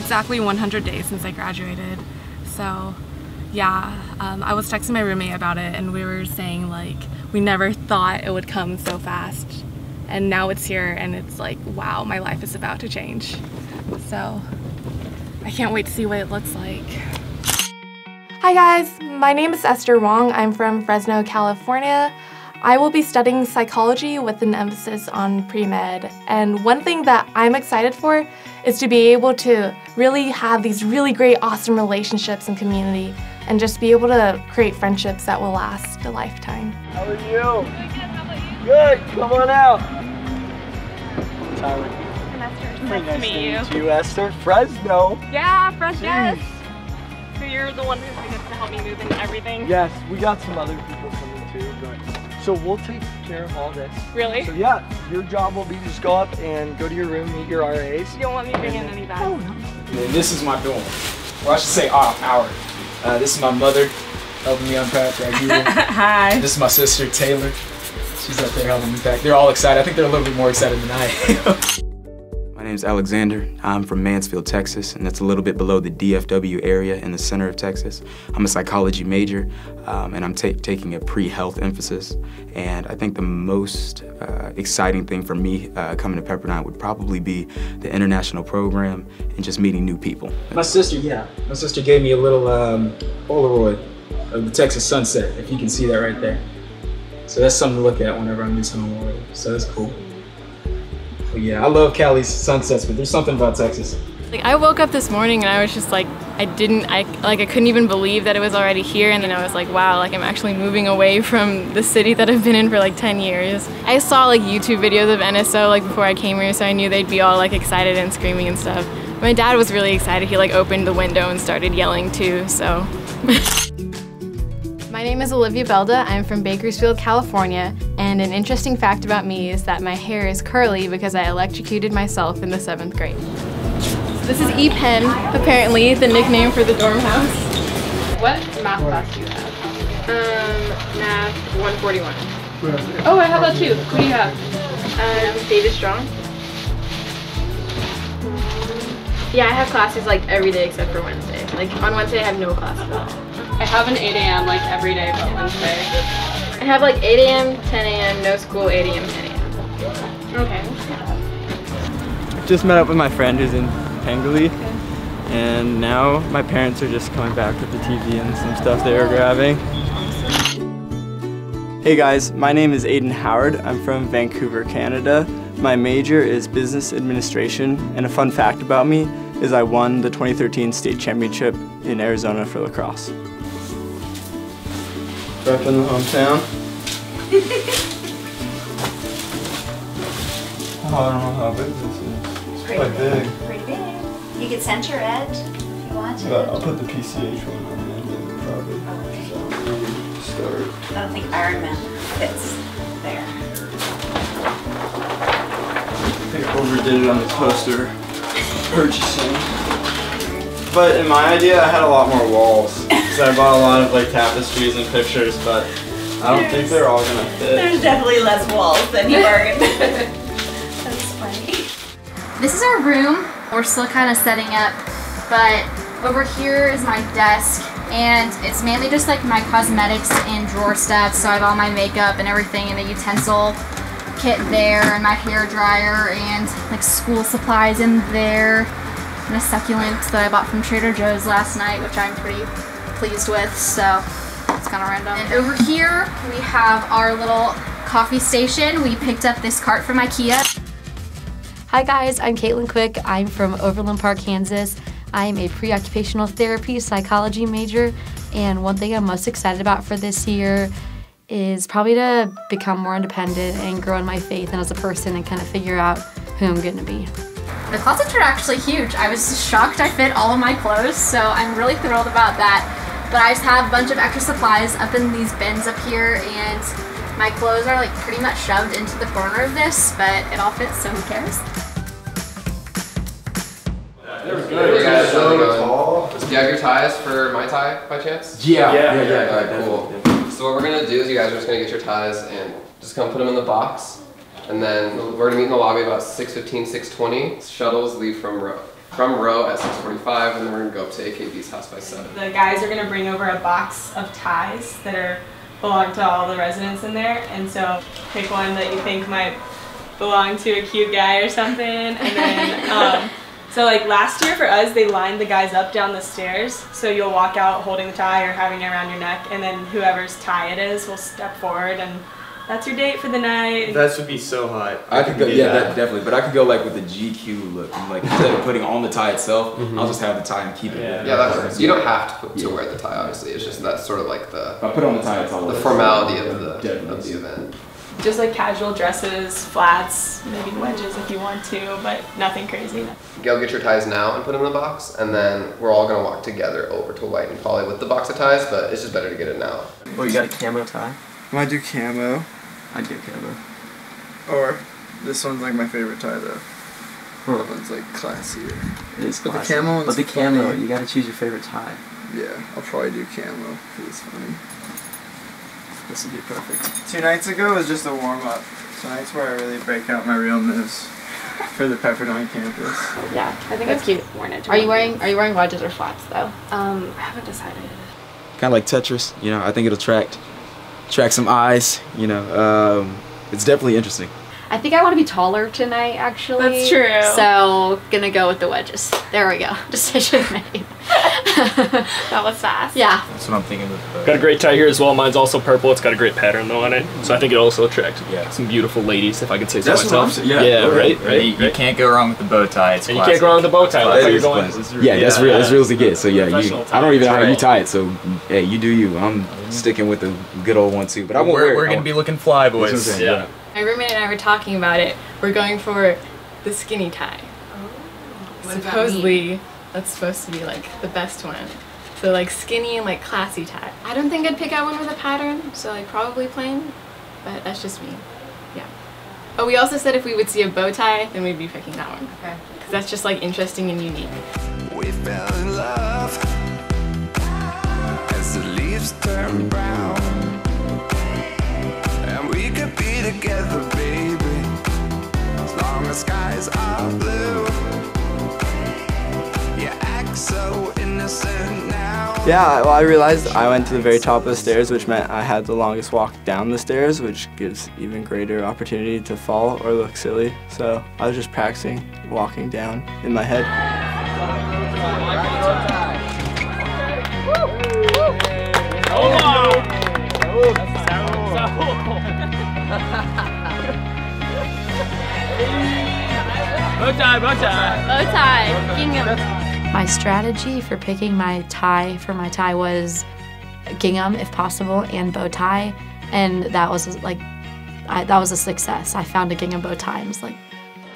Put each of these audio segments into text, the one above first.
exactly 100 days since I graduated. So yeah, I was texting my roommate about it and we were saying like we never thought it would come so fast, and now it's here and it's like, wow, my life is about to change. So I can't wait to see what it looks like. Hi guys, my name is Esther Wong. I'm from Fresno, California. I will be studying psychology with an emphasis on pre-med, and one thing that I'm excited for is to be able to really have these really great, awesome relationships and community, and just be able to create friendships that will last a lifetime. How are you? Good, how about you? Good, come on out. Tyler. I'm Esther. Nice to meet you, Esther. Fresno. Yeah, Fresno. Yes. So you're the one who's going to help me move into everything? Yes, we got some other people coming too, but so we'll take care of all this. Really? So yeah, your job will be to just go up and go to your room, meet your RAs. You don't want me to bring in any bags? Oh, no. And this is my dorm. Or I should say our. This is my mother helping me unpack right here. Hi. This is my sister Taylor. She's up there helping me pack. They're all excited. I think they're a little bit more excited than I am. My name's Alexander. I'm from Mansfield, Texas, and that's a little bit below the DFW area in the center of Texas. I'm a psychology major, and I'm taking a pre-health emphasis. And I think the most exciting thing for me coming to Pepperdine would probably be the international program and just meeting new people. My sister gave me a little Polaroid of the Texas sunset, if you can see that right there. So that's something to look at whenever I miss home already. So that's cool. But yeah, I love Cali's sunsets, but there's something about Texas. Like, I woke up this morning and I was just like, I couldn't even believe that it was already here, and then I was like, wow, like I'm actually moving away from the city that I've been in for like 10 years. I saw like YouTube videos of NSO like before I came here, so I knew they'd be all like excited and screaming and stuff. My dad was really excited. He like opened the window and started yelling too, so. My name is Olivia Belda. I'm from Bakersfield, California, and an interesting fact about me is that my hair is curly because I electrocuted myself in the 7th grade. So this is E-Pen, apparently the nickname for the dorm house. What math class do you have? Math 141. Oh, I have that too. Who do you have? David Strong. Yeah, I have classes like every day except for Wednesday. Like on Wednesday I have no class at all. I have an 8 a.m. like every day but Wednesday. I have like 8 a.m., 10 a.m., no school, 8 a.m., 10 a.m. Okay. Just met up with my friend who's in Penguin, and now my parents are just coming back with the TV and some stuff they were grabbing. Hey guys, my name is Aiden Howard. I'm from Vancouver, Canada. My major is business administration, and a fun fact about me is I won the 2013 state championship in Arizona for lacrosse. Back in the hometown. Oh, I don't know how big this is. It's quite big. Pretty big. You could center it if you want to. But I'll put the PCH one on the end of it probably. Okay. So maybe start. I don't think Iron Man fits there. I think I overdid it on the poster purchasing. But in my idea, I had a lot more walls. So I bought a lot of like tapestries and pictures, but I don't think they're all gonna fit. There's definitely less walls than you bargained. That's funny. This is our room. We're still kind of setting up, but over here is my desk, and it's mainly just like my cosmetics and drawer stuff. So I have all my makeup and everything in the utensil kit there, and my hair dryer and like school supplies in there, and a succulent that I bought from Trader Joe's last night, which I'm pretty pleased with, so it's kind of random. And over here we have our little coffee station. We picked up this cart from IKEA. Hi guys, I'm Caitlin Quick. I'm from Overland Park, Kansas. I'm a pre-occupational therapy psychology major, and one thing I'm most excited about for this year is probably to become more independent and grow in my faith and as a person and kind of figure out who I'm going to be. The closets are actually huge. I was shocked I fit all of my clothes, so I'm really thrilled about that. But I just have a bunch of extra supplies up in these bins up here, and my clothes are like pretty much shoved into the corner of this, but it all fits, so who cares? Hey guys, how's it going? Do you have your ties for my tie by chance? Yeah. Alright, cool. So what we're gonna do is you guys are just gonna get your ties and just come put them in the box. And then we're gonna meet in the lobby about 6:15, 6:20. Shuttles leave from row. from Row at 6:45, and then we're gonna go up to AKB's house by 7. The guys are gonna bring over a box of ties that belong to all the residents in there, and so pick one that you think might belong to a cute guy or something, and then so like last year for us, they lined the guys up down the stairs, so you'll walk out holding the tie or having it around your neck, and then whoever's tie it is will step forward, and that's your date for the night. That would be so hot. I could go, yeah, that definitely. But I could go like with the GQ look. Like instead of putting on the tie itself, I'll just have the tie and keep it. Yeah, that works. You don't have to wear the tie, obviously. It's just that's sort of like the. If I put on the tie, it's all the formality of the event. Just like casual dresses, flats, maybe wedges if you want to, but nothing crazy. Go get your ties now and put them in the box, and then we're all gonna walk together over to White and Poly with the box of ties, but it's just better to get it now. Oh, you got a camo tie? I might do camo. I'd get camo. Or this one's like my favorite tie though. That one's like classier. It is But classy. the camo one's But the camo, funny. you gotta choose your favorite tie. Yeah, I'll probably do camo because it's funny. This would be perfect. 2 nights ago was just a warm-up. Tonight's where I really break out my real moves for the Pepperdine campus. Yeah, I think that's cute. Are you wearing wedges or flats though? I haven't decided. Kind of like Tetris, you know. I think it'll attract some eyes, you know. It's definitely interesting. I think I want to be taller tonight, actually. That's true. So, gonna go with the wedges. There we go. Decision made. That was fast. Yeah. That's what I'm thinking with. Got a great tie here as well. Mine's also purple. It's got a great pattern though on it. So I think it'll also attract some beautiful ladies, if I can say so myself. Right. You can't go wrong with the bow tie. It's and you can't go wrong with the bow tie. That's how you're going. Yeah, that's real. That's real as it gets. So yeah, I don't even know how you right. tie it. So hey, you do you. I'm sticking with the good old one too. But I won't we're gonna be looking fly, boys. Yeah. My roommate and I were talking about it. We're going for the skinny tie. Supposedly, that's supposed to be like the best one. So like skinny and like classy tie. I don't think I'd pick out one with a pattern, so like probably plain, but that's just me. Yeah. Oh, we also said if we would see a bow tie, then we'd be picking that one. Okay. Because that's just like interesting and unique. We fell in love as the leaves turn brown, and we could be together, baby, as long as skies are blue. You act so innocent now. Yeah, well, I realized I went to the very top of the stairs, which meant I had the longest walk down the stairs, which gives even greater opportunity to fall or look silly. So I was just practicing walking down in my head. Bow tie. Gingham. My strategy for picking my tie was gingham if possible and bow tie, and that was like that was a success. I found a gingham bow tie and was like,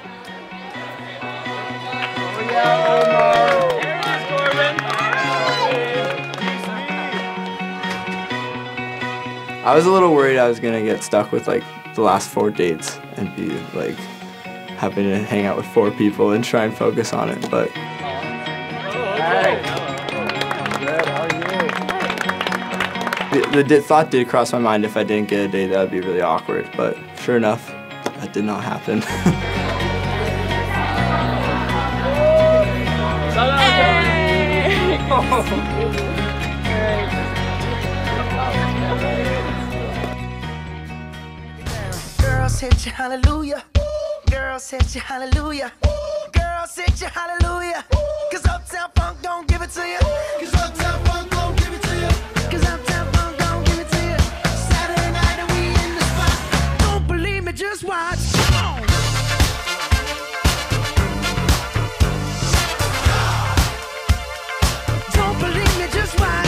I was a little worried I was gonna get stuck with like the last 4 dates and be like having to hang out with 4 people and try and focus on it, but the thought did cross my mind if I didn't get a date that would be really awkward, but sure enough, that did not happen. Girls hit you hallelujah. Girls hit you hallelujah. Girls hit you hallelujah. Cause Uptown Funk don't give it to you. Cause Uptown Funk don't give it to you. Cause Uptown Funk don't give it to you. Saturday night and we in the spot. Don't believe me, just watch. Come on. Don't believe me, just watch.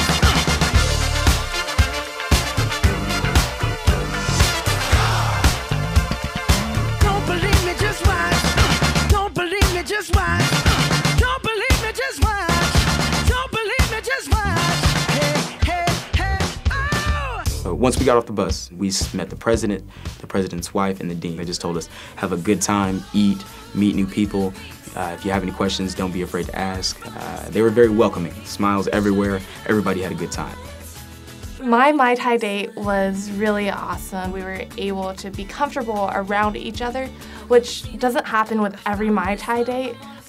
Don't believe me, just watch. Don't believe me, just watch. Don't believe me, just watch. Don't believe me, just watch. Hey, hey, hey, oh! Once we got off the bus, we met the president, the president's wife, and the dean. They just told us, have a good time, eat, meet new people. If you have any questions, don't be afraid to ask. They were very welcoming, smiles everywhere. Everybody had a good time. My Mai Tai date was really awesome. We were able to be comfortable around each other, which doesn't happen with every Mai Tai date.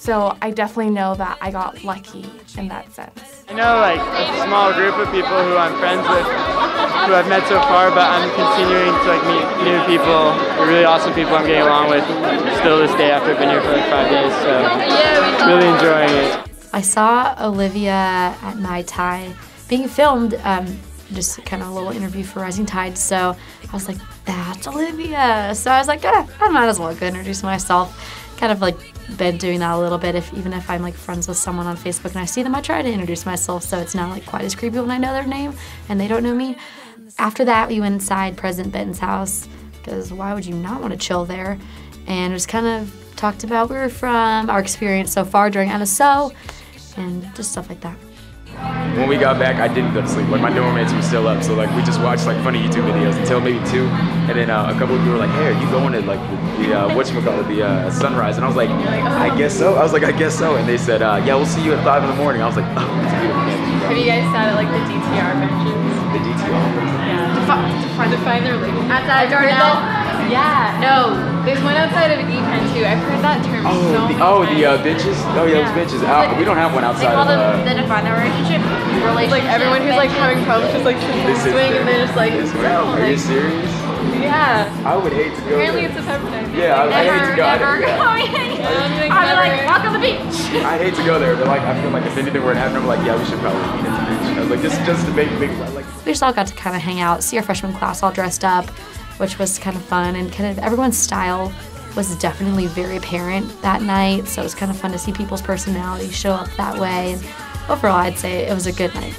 So I definitely know that I got lucky in that sense. I know like a small group of people who I'm friends with, who I've met so far, but I'm continuing to like meet new people, really awesome people I'm getting along with still this day after I've been here for like 5 days, so really enjoying it. I saw Olivia at Mai Tai being filmed, just kind of a little interview for Rising Tide, so I was like, that's Olivia. So I was like, I might as well go introduce myself. Kind of like been doing that a little bit, even if I'm like friends with someone on Facebook and I see them, I try to introduce myself so it's not like quite as creepy when I know their name and they don't know me. After that, we went inside President Benton's house, because why would you not want to chill there? And just kind of talked about where we're from, our experience so far during NSO, and just stuff like that. When we got back, I didn't go to sleep. Like my dorm mates were still up, so like we just watched like funny YouTube videos until maybe 2, and then a couple of people were like, "Hey, are you going to like the sunrise?" And I was like, "I guess so." I was like, "I guess so," and they said, "Yeah, we'll see you at 5 in the morning." I was like, "Oh, it's beautiful." Have you guys sat at like the DTR benches? The DTR benches? Yeah. To find their label. Outside door now? Yeah. No. There's one outside of E-Pen too. I've heard that term so many times. The benches? Oh yeah, those benches. We don't have one outside. They call them the define a relationship. Like everyone who's like having problems just like sits in the swing and they're just like, Are you serious? Yeah. I would hate to go Apparently there. it's a Pepperdine. Yeah, I hate to go. Never going. I'd be like, walk on the beach. I hate to go there, but like I feel like if anything were to happen, I'm like, yeah, we should probably meet at the beach. I was like, this is just to make like. We just all got to kind of hang out, see our freshman class all dressed up, which was kind of fun, and kind of everyone's style was definitely very apparent that night, so it was kind of fun to see people's personalities show up that way. And overall, I'd say it was a good night.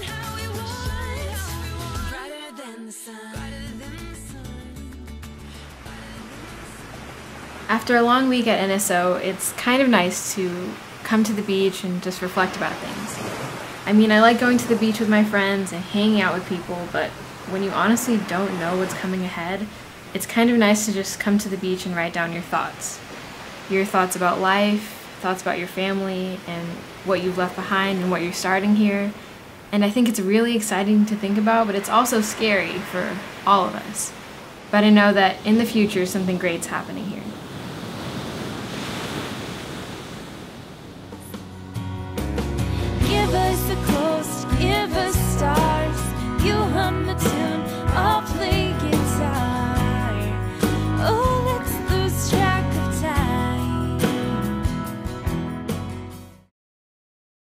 After a long week at NSO, it's kind of nice to come to the beach and just reflect about things. I mean, I like going to the beach with my friends and hanging out with people, but when you honestly don't know what's coming ahead, it's kind of nice to just come to the beach and write down your thoughts. Your thoughts about life, thoughts about your family, and what you've left behind and what you're starting here. And I think it's really exciting to think about, but it's also scary for all of us. But I know that in the future, something great's happening here.